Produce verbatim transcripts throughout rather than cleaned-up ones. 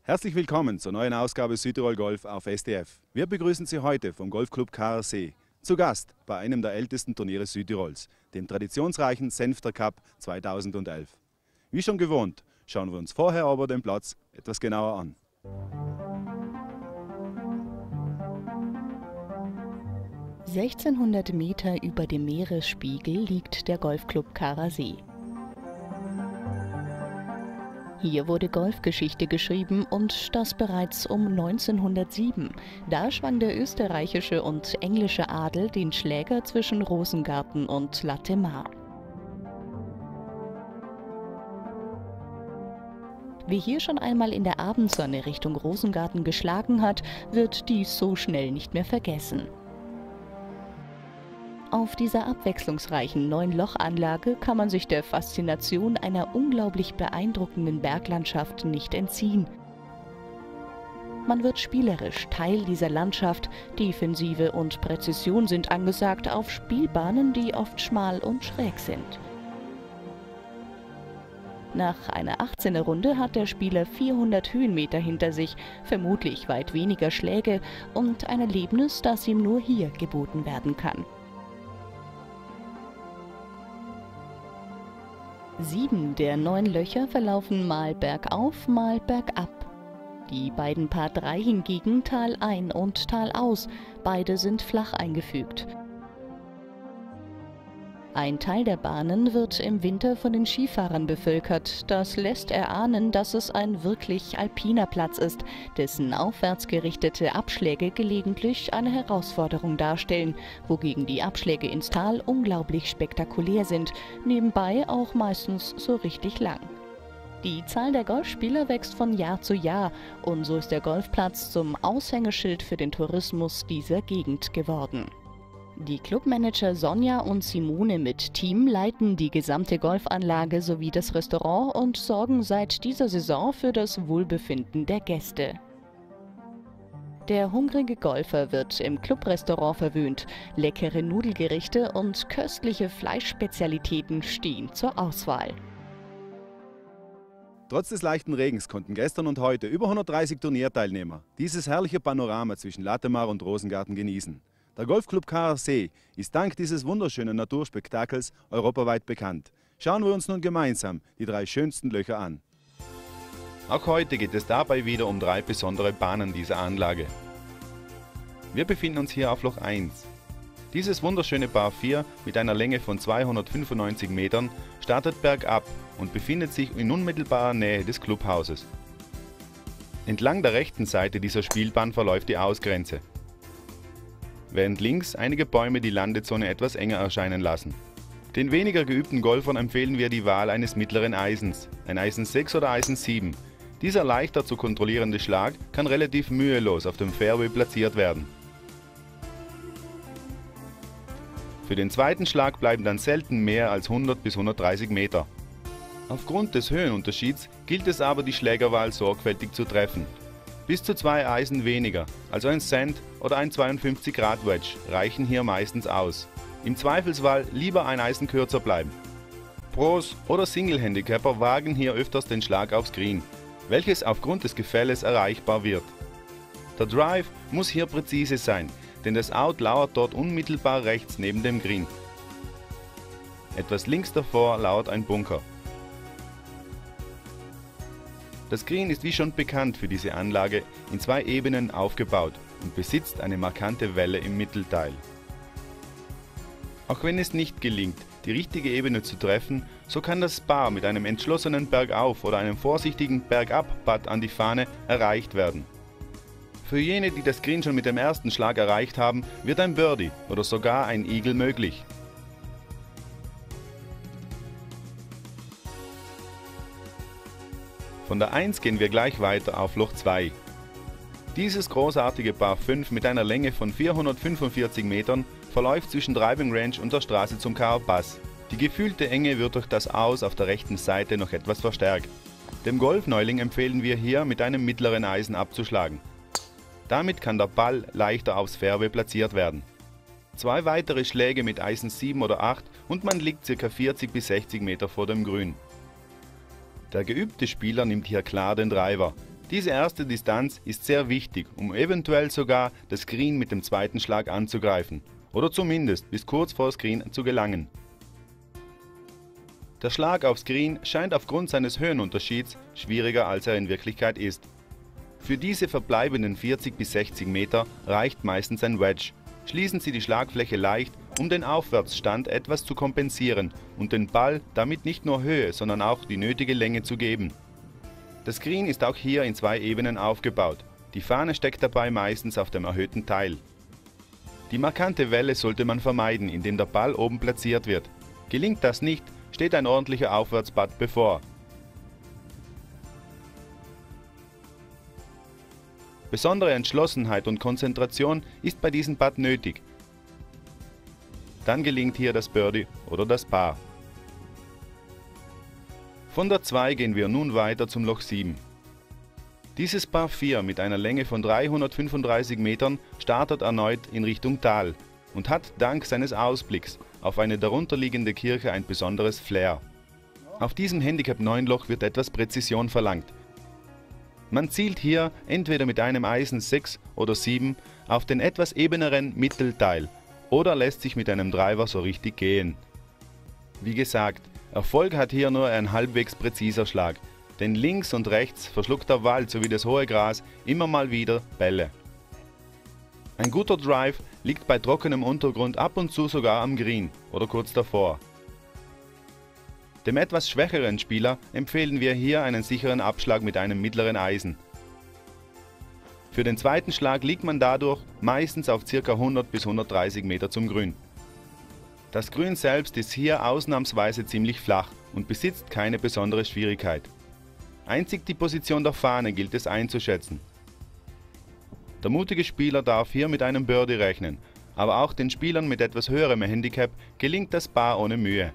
Herzlich willkommen zur neuen Ausgabe Südtirol Golf auf S D F. Wir begrüßen Sie heute vom Golfclub K R See. Zu Gast bei einem der ältesten Turniere Südtirols, dem traditionsreichen Senfter Cup zweitausendelf. Wie schon gewohnt, schauen wir uns vorher aber den Platz etwas genauer an. sechzehnhundert Meter über dem Meeresspiegel liegt der Golfclub K R See. Hier wurde Golfgeschichte geschrieben und das bereits um neunzehnhundertsieben. Da schwang der österreichische und englische Adel den Schläger zwischen Rosengarten und Latte Mar. Wer hier schon einmal in der Abendsonne Richtung Rosengarten geschlagen hat, wird dies so schnell nicht mehr vergessen. Auf dieser abwechslungsreichen Neun-Loch-Anlage kann man sich der Faszination einer unglaublich beeindruckenden Berglandschaft nicht entziehen. Man wird spielerisch Teil dieser Landschaft, Defensive und Präzision sind angesagt auf Spielbahnen, die oft schmal und schräg sind. Nach einer achtzehner Runde hat der Spieler vierhundert Höhenmeter hinter sich, vermutlich weit weniger Schläge und ein Erlebnis, das ihm nur hier geboten werden kann. Sieben der neun Löcher verlaufen mal bergauf, mal bergab. Die beiden Par drei hingegen Tal ein und Tal aus, beide sind flach eingefügt. Ein Teil der Bahnen wird im Winter von den Skifahrern bevölkert. Das lässt erahnen, dass es ein wirklich alpiner Platz ist, dessen aufwärts gerichtete Abschläge gelegentlich eine Herausforderung darstellen, wogegen die Abschläge ins Tal unglaublich spektakulär sind, nebenbei auch meistens so richtig lang. Die Zahl der Golfspieler wächst von Jahr zu Jahr und so ist der Golfplatz zum Aushängeschild für den Tourismus dieser Gegend geworden. Die Clubmanager Sonja und Simone mit Team leiten die gesamte Golfanlage sowie das Restaurant und sorgen seit dieser Saison für das Wohlbefinden der Gäste. Der hungrige Golfer wird im Clubrestaurant verwöhnt. Leckere Nudelgerichte und köstliche Fleischspezialitäten stehen zur Auswahl. Trotz des leichten Regens konnten gestern und heute über hundertdreißig Turnierteilnehmer dieses herrliche Panorama zwischen Latte Mar und Rosengarten genießen. Der Golfclub K R See ist dank dieses wunderschönen Naturspektakels europaweit bekannt. Schauen wir uns nun gemeinsam die drei schönsten Löcher an. Auch heute geht es dabei wieder um drei besondere Bahnen dieser Anlage. Wir befinden uns hier auf Loch eins. Dieses wunderschöne Par vier mit einer Länge von zweihundertfünfundneunzig Metern startet bergab und befindet sich in unmittelbarer Nähe des Clubhauses. Entlang der rechten Seite dieser Spielbahn verläuft die Ausgrenze, während links einige Bäume die Landezone etwas enger erscheinen lassen. Den weniger geübten Golfern empfehlen wir die Wahl eines mittleren Eisens, ein Eisen sechs oder Eisen sieben. Dieser leichter zu kontrollierende Schlag kann relativ mühelos auf dem Fairway platziert werden. Für den zweiten Schlag bleiben dann selten mehr als hundert bis hundertdreißig Meter. Aufgrund des Höhenunterschieds gilt es aber, die Schlägerwahl sorgfältig zu treffen. Bis zu zwei Eisen weniger, also ein Sand oder ein zweiundfünfzig Grad Wedge, reichen hier meistens aus. Im Zweifelsfall lieber ein Eisen kürzer bleiben. Pros oder Single-Handicapper wagen hier öfters den Schlag aufs Green, welches aufgrund des Gefälles erreichbar wird. Der Drive muss hier präzise sein, denn das Out lauert dort unmittelbar rechts neben dem Green. Etwas links davor lauert ein Bunker. Das Green ist wie schon bekannt für diese Anlage in zwei Ebenen aufgebaut und besitzt eine markante Welle im Mittelteil. Auch wenn es nicht gelingt, die richtige Ebene zu treffen, so kann das Par mit einem entschlossenen Bergauf oder einem vorsichtigen Bergab-Putt an die Fahne erreicht werden. Für jene, die das Green schon mit dem ersten Schlag erreicht haben, wird ein Birdie oder sogar ein Eagle möglich. Von der eins gehen wir gleich weiter auf Loch zwei. Dieses großartige Par fünf mit einer Länge von vierhundertfünfundvierzig Metern verläuft zwischen Driving Range und der Straße zum Carl-Pass. Die gefühlte Enge wird durch das Aus auf der rechten Seite noch etwas verstärkt. Dem Golfneuling empfehlen wir hier mit einem mittleren Eisen abzuschlagen. Damit kann der Ball leichter aufs Fairway platziert werden. Zwei weitere Schläge mit Eisen sieben oder acht und man liegt ca. vierzig bis sechzig Meter vor dem Grün. Der geübte Spieler nimmt hier klar den Driver. Diese erste Distanz ist sehr wichtig, um eventuell sogar das Green mit dem zweiten Schlag anzugreifen oder zumindest bis kurz vor das Green zu gelangen. Der Schlag aufs Green scheint aufgrund seines Höhenunterschieds schwieriger, als er in Wirklichkeit ist. Für diese verbleibenden vierzig bis sechzig Meter reicht meistens ein Wedge. Schließen Sie die Schlagfläche leicht, um den Aufwärtsstand etwas zu kompensieren und den Ball damit nicht nur Höhe, sondern auch die nötige Länge zu geben. Das Green ist auch hier in zwei Ebenen aufgebaut. Die Fahne steckt dabei meistens auf dem erhöhten Teil. Die markante Welle sollte man vermeiden, indem der Ball oben platziert wird. Gelingt das nicht, steht ein ordentlicher Aufwärtspad bevor. Besondere Entschlossenheit und Konzentration ist bei diesem Putt nötig. Dann gelingt hier das Birdie oder das Paar. Von der zwei gehen wir nun weiter zum Loch sieben. Dieses Par vier mit einer Länge von dreihundertfünfunddreißig Metern startet erneut in Richtung Tal und hat dank seines Ausblicks auf eine darunterliegende Kirche ein besonderes Flair. Auf diesem Handicap neun Loch wird etwas Präzision verlangt. Man zielt hier entweder mit einem Eisen sechs oder sieben auf den etwas ebeneren Mittelteil oder lässt sich mit einem Driver so richtig gehen. Wie gesagt, Erfolg hat hier nur ein halbwegs präziser Schlag, denn links und rechts verschluckt der Wald sowie das hohe Gras immer mal wieder Bälle. Ein guter Drive liegt bei trockenem Untergrund ab und zu sogar am Green oder kurz davor. Dem etwas schwächeren Spieler empfehlen wir hier einen sicheren Abschlag mit einem mittleren Eisen. Für den zweiten Schlag liegt man dadurch meistens auf ca. hundert bis hundertdreißig Meter zum Grün. Das Grün selbst ist hier ausnahmsweise ziemlich flach und besitzt keine besondere Schwierigkeit. Einzig die Position der Fahne gilt es einzuschätzen. Der mutige Spieler darf hier mit einem Birdie rechnen, aber auch den Spielern mit etwas höherem Handicap gelingt das Paar ohne Mühe.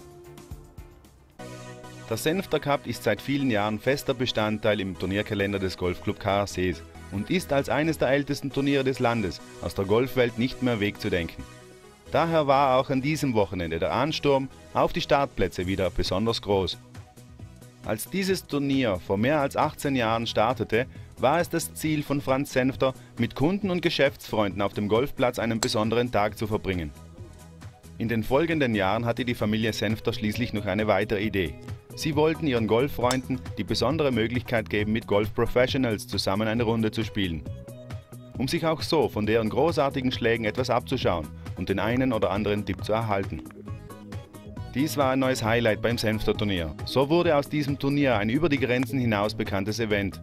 Der Senfter Cup ist seit vielen Jahren fester Bestandteil im Turnierkalender des Golfclub K R Cs und ist als eines der ältesten Turniere des Landes aus der Golfwelt nicht mehr wegzudenken. Daher war auch an diesem Wochenende der Ansturm auf die Startplätze wieder besonders groß. Als dieses Turnier vor mehr als achtzehn Jahren startete, war es das Ziel von Franz Senfter, mit Kunden und Geschäftsfreunden auf dem Golfplatz einen besonderen Tag zu verbringen. In den folgenden Jahren hatte die Familie Senfter schließlich noch eine weitere Idee. Sie wollten ihren Golffreunden die besondere Möglichkeit geben, mit Golf-Professionals zusammen eine Runde zu spielen. Um sich auch so von deren großartigen Schlägen etwas abzuschauen und den einen oder anderen Tipp zu erhalten. Dies war ein neues Highlight beim Senfter Turnier. So wurde aus diesem Turnier ein über die Grenzen hinaus bekanntes Event.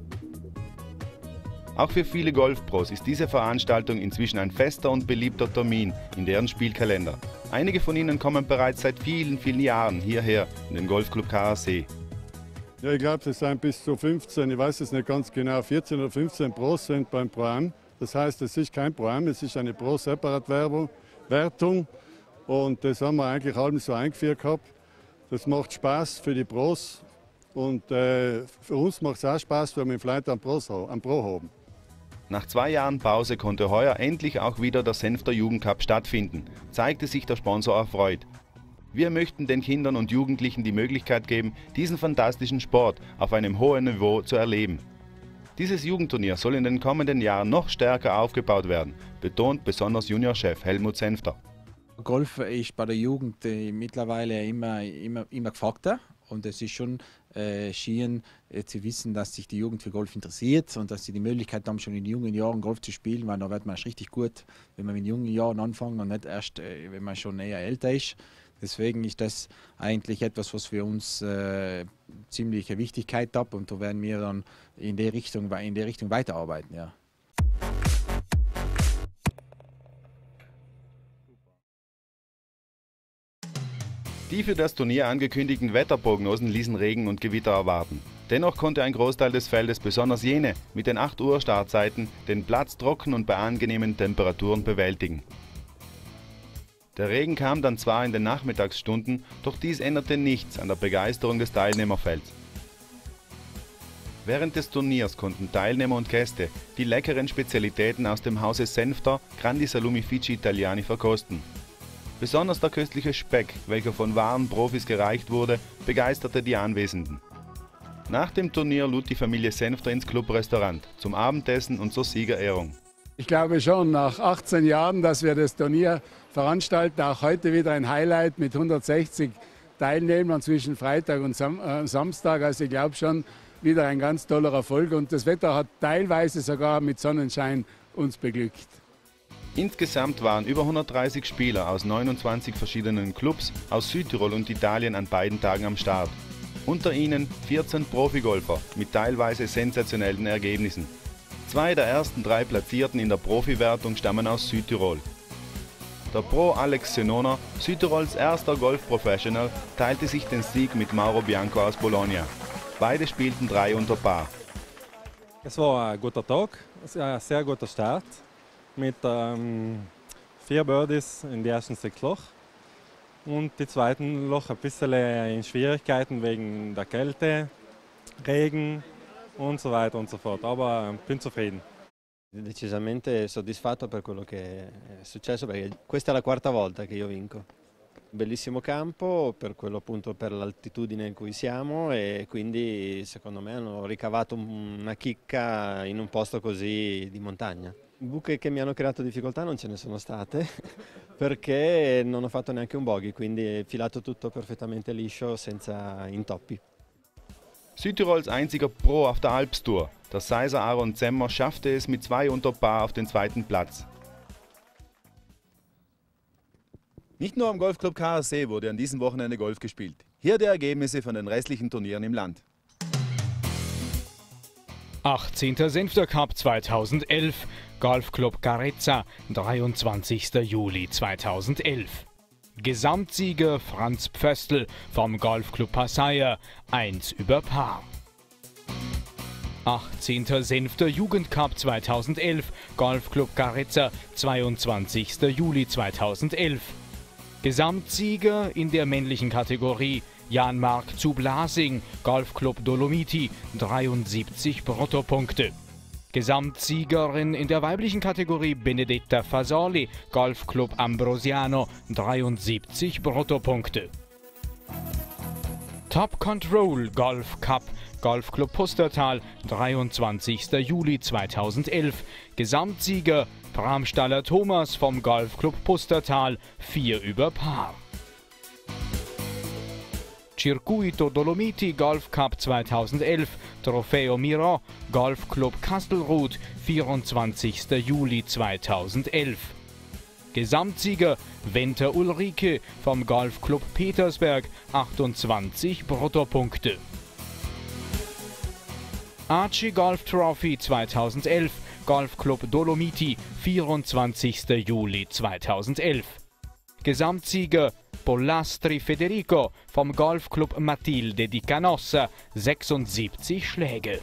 Auch für viele Golfpros ist diese Veranstaltung inzwischen ein fester und beliebter Termin in deren Spielkalender. Einige von ihnen kommen bereits seit vielen, vielen Jahren hierher in den Golfclub K R C. Ja, ich glaube, es sind bis zu fünfzehn, ich weiß es nicht ganz genau, vierzehn oder fünfzehn Pros sind beim Pro-Am. Das heißt, es ist kein Pro-Am, es ist eine Pro-Separat-Wertung. Und das haben wir eigentlich allem so eingeführt gehabt. Das macht Spaß für die Pros und äh, für uns macht es auch Spaß, wenn wir vielleicht einen Pro, einen Pro haben. Nach zwei Jahren Pause konnte heuer endlich auch wieder der Senfter Jugendcup stattfinden, zeigte sich der Sponsor erfreut. Wir möchten den Kindern und Jugendlichen die Möglichkeit geben, diesen fantastischen Sport auf einem hohen Niveau zu erleben. Dieses Jugendturnier soll in den kommenden Jahren noch stärker aufgebaut werden, betont besonders Juniorchef Helmut Senfter. Golf ist bei der Jugend äh, mittlerweile immer, immer, immer gefragter. Und es ist schon äh, schön äh, zu wissen, dass sich die Jugend für Golf interessiert und dass sie die Möglichkeit haben, schon in jungen Jahren Golf zu spielen, weil da wird man richtig gut, wenn man in jungen Jahren anfängt und nicht erst, äh, wenn man schon eher älter ist. Deswegen ist das eigentlich etwas, was für uns äh, ziemliche Wichtigkeit hat und da werden wir dann in der Richtung, in der Richtung weiterarbeiten. Ja. Die für das Turnier angekündigten Wetterprognosen ließen Regen und Gewitter erwarten. Dennoch konnte ein Großteil des Feldes, besonders jene mit den acht Uhr Startzeiten, den Platz trocken und bei angenehmen Temperaturen bewältigen. Der Regen kam dann zwar in den Nachmittagsstunden, doch dies änderte nichts an der Begeisterung des Teilnehmerfelds. Während des Turniers konnten Teilnehmer und Gäste die leckeren Spezialitäten aus dem Hause Senfter Grandi Salumi Fici Italiani verkosten. Besonders der köstliche Speck, welcher von wahren Profis gereicht wurde, begeisterte die Anwesenden. Nach dem Turnier lud die Familie Senfter ins Clubrestaurant zum Abendessen und zur Siegerehrung. Ich glaube schon, nach achtzehn Jahren, dass wir das Turnier veranstalten, auch heute wieder ein Highlight mit hundertsechzig Teilnehmern zwischen Freitag und Sam äh, Samstag. Also ich glaube schon, wieder ein ganz toller Erfolg und das Wetter hat teilweise sogar mit Sonnenschein uns beglückt. Insgesamt waren über hundertdreißig Spieler aus neunundzwanzig verschiedenen Clubs aus Südtirol und Italien an beiden Tagen am Start. Unter ihnen vierzehn Profigolfer mit teilweise sensationellen Ergebnissen. Zwei der ersten drei Platzierten in der Profiwertung stammen aus Südtirol. Der Pro Alex Senona, Südtirols erster Golf-Professional, teilte sich den Sieg mit Mauro Bianco aus Bologna. Beide spielten drei unter Paar. Es war ein guter Tag, ein sehr guter Start mit ähm, vier Birdies in die ersten sechs Loch. Und die zweiten Loch ein bisschen in Schwierigkeiten wegen der Kälte, Regen und so weiter und so fort. Aber ich bin zufrieden. Decisamente soddisfatto per quello che è successo perché questa è la quarta volta che io vinco. Bellissimo campo per quello appunto per l'altitudine in cui siamo e quindi secondo me hanno ricavato una chicca in un posto così di montagna. Buche che mi hanno creato difficoltà non ce ne sono state perché non ho fatto neanche un bogey, quindi è filato tutto perfettamente liscio senza intoppi. Südtirols einziger Pro auf der Alpstour, der Seiser Aaron Zemmer, schaffte es mit zwei unter Paar auf den zweiten Platz. Nicht nur am Golfclub K R See wurde an diesem Wochenende Golf gespielt. Hier die Ergebnisse von den restlichen Turnieren im Land. achtzehnter Senfter Cup zweitausendelf, Golfclub Carezza, dreiundzwanzigster Juli zweitausendelf. Gesamtsieger Franz Pföstl vom Golfclub Passaia, eins über Paar. achtzehnter Senfter Jugendcup zweitausendelf, Golfclub Carezza, zweiundzwanzigster Juli zweitausendelf. Gesamtsieger in der männlichen Kategorie Jan-Marc zu Blasing, Golfclub Dolomiti, dreiundsiebzig Bruttopunkte. Gesamtsiegerin in der weiblichen Kategorie Benedetta Fasoli, Golfclub Ambrosiano, dreiundsiebzig Bruttopunkte. Top Control Golf Cup, Golfclub Pustertal, dreiundzwanzigster Juli zweitausendelf. Gesamtsieger Bramstaller Thomas vom Golfclub Pustertal, vier über Paar. Circuito Dolomiti Golf Cup zweitausendelf, Trofeo Miro, Golfclub Kastelruth, vierundzwanzigster Juli zweitausendelf. Gesamtsieger Wenter Ulrike vom Golfclub Petersberg, achtundzwanzig Bruttopunkte. Archie Golf Trophy zweitausendelf, Golfclub Dolomiti, vierundzwanzigster Juli zweitausendelf. Gesamtsieger Pollastri Federico vom Golfclub Matilde di Canossa, sechsundsiebzig Schläge.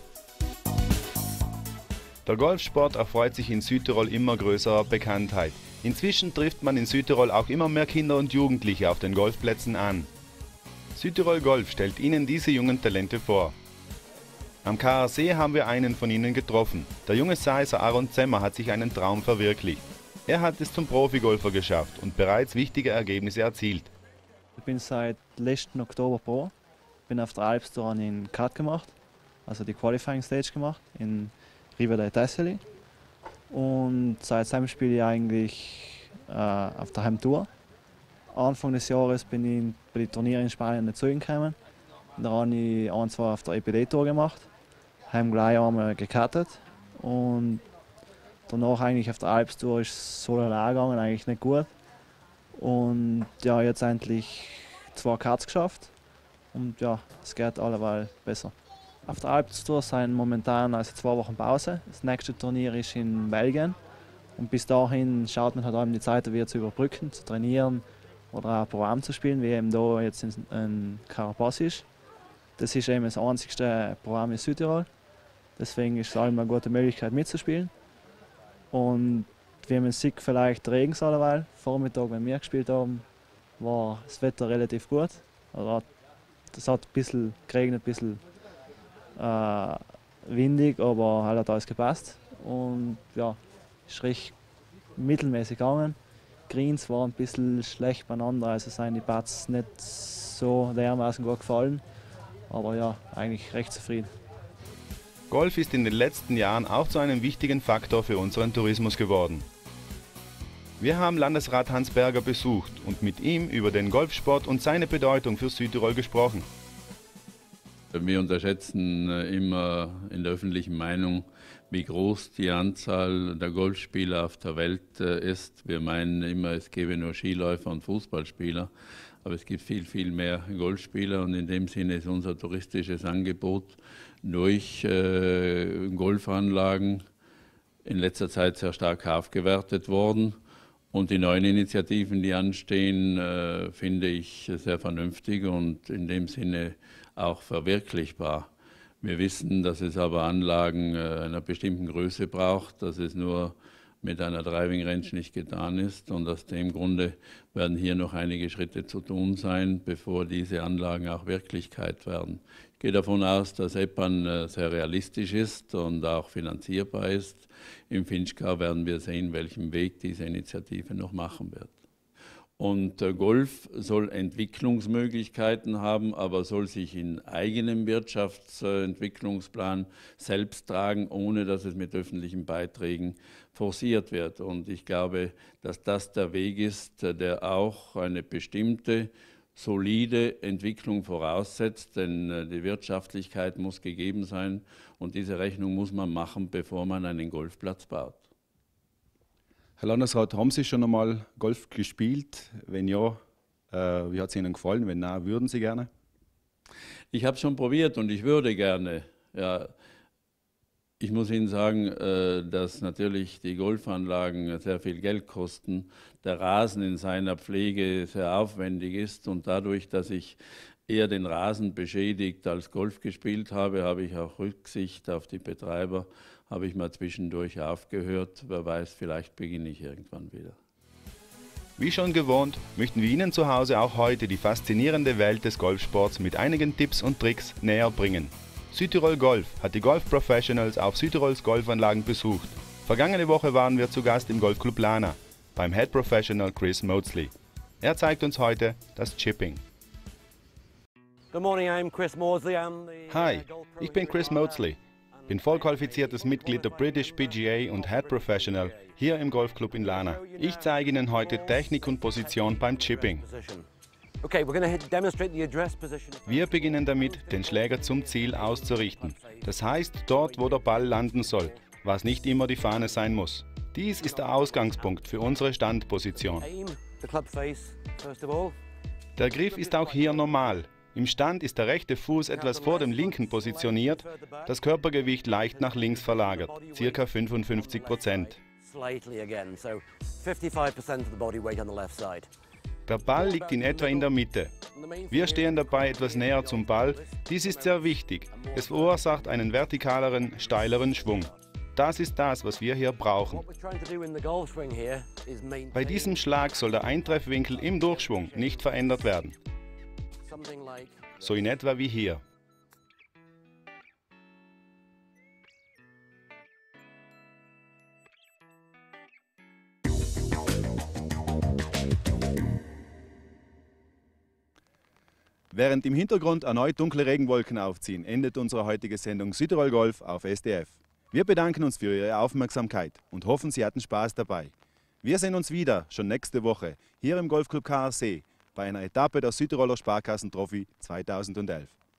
Der Golfsport erfreut sich in Südtirol immer größerer Bekanntheit. Inzwischen trifft man in Südtirol auch immer mehr Kinder und Jugendliche auf den Golfplätzen an. Südtirol Golf stellt Ihnen diese jungen Talente vor. Am K R See haben wir einen von ihnen getroffen. Der junge Seiser Aaron Zemmer hat sich einen Traum verwirklicht. Er hat es zum Profigolfer geschafft und bereits wichtige Ergebnisse erzielt. Ich bin seit letzten Oktober Pro. Bin auf der Alpstour in Cut gemacht, also die Qualifying Stage gemacht in Riva dei Tessoli. Und seitdem spiele ich eigentlich äh, auf der Heimtour. Anfang des Jahres bin ich bei den Turnieren in Spanien nicht zugekommen. Da habe ich ein, zwei auf der E P D-Tour gemacht, haben gleich einmal gekartet und danach eigentlich auf der Alpstour ist es so gegangen, eigentlich nicht gut. Und ja, jetzt endlich zwei Karts geschafft und ja, es geht alleweil besser. Auf der Alpstour sind momentan also zwei Wochen Pause. Das nächste Turnier ist in Belgien und bis dahin schaut man halt eben die Zeit wieder zu überbrücken, zu trainieren oder auch ein Programm zu spielen, wie eben da jetzt in, in Carapaz ist. Das ist eben das einzigste Programm in Südtirol, deswegen ist es allem eine gute Möglichkeit mitzuspielen. Und wie man sieht, vielleicht Regen alleweil. Vormittag, wenn wir gespielt haben, war das Wetter relativ gut. Also es hat ein bisschen geregnet, ein bisschen äh, windig, aber halt hat alles gepasst. Und ja, es ist recht mittelmäßig gegangen. Greens waren ein bisschen schlecht beieinander, also sind die Putts nicht so dermaßen gut gefallen. Aber ja, eigentlich recht zufrieden. Golf ist in den letzten Jahren auch zu einem wichtigen Faktor für unseren Tourismus geworden. Wir haben Landesrat Hans Berger besucht und mit ihm über den Golfsport und seine Bedeutung für Südtirol gesprochen. Wir unterschätzen immer in der öffentlichen Meinung, wie groß die Anzahl der Golfspieler auf der Welt ist. Wir meinen immer, es gäbe nur Skiläufer und Fußballspieler, aber es gibt viel, viel mehr Golfspieler und in dem Sinne ist unser touristisches Angebot durch äh, Golfanlagen in letzter Zeit sehr stark aufgewertet worden. Und die neuen Initiativen, die anstehen, äh, finde ich sehr vernünftig und in dem Sinne auch verwirklichbar. Wir wissen, dass es aber Anlagen äh, einer bestimmten Größe braucht, dass es nur mit einer Driving Range nicht getan ist und aus dem Grunde werden hier noch einige Schritte zu tun sein, bevor diese Anlagen auch Wirklichkeit werden. Ich gehe davon aus, dass Eppan sehr realistisch ist und auch finanzierbar ist. Im Finchgau werden wir sehen, welchen Weg diese Initiative noch machen wird. Und Golf soll Entwicklungsmöglichkeiten haben, aber soll sich in eigenem Wirtschaftsentwicklungsplan selbst tragen, ohne dass es mit öffentlichen Beiträgen forciert wird. Und ich glaube, dass das der Weg ist, der auch eine bestimmte, solide Entwicklung voraussetzt, denn die Wirtschaftlichkeit muss gegeben sein und diese Rechnung muss man machen, bevor man einen Golfplatz baut. Herr Landesrat, haben Sie schon einmal Golf gespielt? Wenn ja, äh, wie hat es Ihnen gefallen? Wenn nein, würden Sie gerne? Ich habe es schon probiert und ich würde gerne. Ja, ich muss Ihnen sagen, äh, dass natürlich die Golfanlagen sehr viel Geld kosten, der Rasen in seiner Pflege sehr aufwendig ist und dadurch, dass ich eher den Rasen beschädigt als Golf gespielt habe, habe ich auch Rücksicht auf die Betreiber, habe ich mal zwischendurch aufgehört. Wer weiß, vielleicht beginne ich irgendwann wieder. Wie schon gewohnt, möchten wir Ihnen zu Hause auch heute die faszinierende Welt des Golfsports mit einigen Tipps und Tricks näher bringen. Südtirol Golf hat die Golf Professionals auf Südtirols Golfanlagen besucht. Vergangene Woche waren wir zu Gast im Golfclub Lana beim Head Professional Chris Mosley. Er zeigt uns heute das Chipping. Hi, ich bin Chris Mosley. Bin vollqualifiziertes Mitglied der British P G A und Head Professional hier im Golfclub in Lana. Ich zeige Ihnen heute Technik und Position beim Chipping. Wir beginnen damit, den Schläger zum Ziel auszurichten. Das heißt, dort, wo der Ball landen soll, was nicht immer die Fahne sein muss. Dies ist der Ausgangspunkt für unsere Standposition. Der Griff ist auch hier normal. Im Stand ist der rechte Fuß etwas vor dem linken positioniert, das Körpergewicht leicht nach links verlagert, ca. fünfundfünfzig Prozent. Der Ball liegt in etwa in der Mitte. Wir stehen dabei etwas näher zum Ball. Dies ist sehr wichtig. Es verursacht einen vertikaleren, steileren Schwung. Das ist das, was wir hier brauchen. Bei diesem Schlag soll der Eintreffwinkel im Durchschwung nicht verändert werden. So in etwa wie hier. Während im Hintergrund erneut dunkle Regenwolken aufziehen, endet unsere heutige Sendung Südtirol Golf auf S D F. Wir bedanken uns für Ihre Aufmerksamkeit und hoffen, Sie hatten Spaß dabei. Wir sehen uns wieder, schon nächste Woche, hier im Golfclub K R C, bei einer Etappe der Südtiroler Sparkassen-Trophy zweitausendelf.